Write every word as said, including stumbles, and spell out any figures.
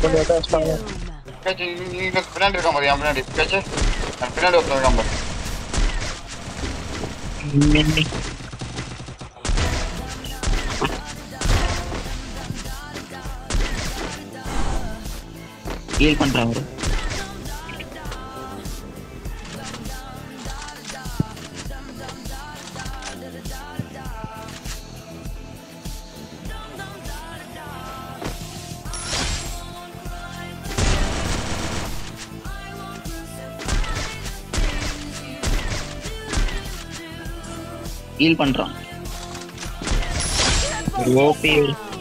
கொஞ்சம் கஷ்டம். கேச்சு நீங்க பின்னாடி இருக்க மாதிரி பின்னாடி கேச்சு பின்னாடி ஒருத்தர் இருக்கான் பாரு. ஹீல் பண்றாங்க. ஹீல் பண்றான். ஓபி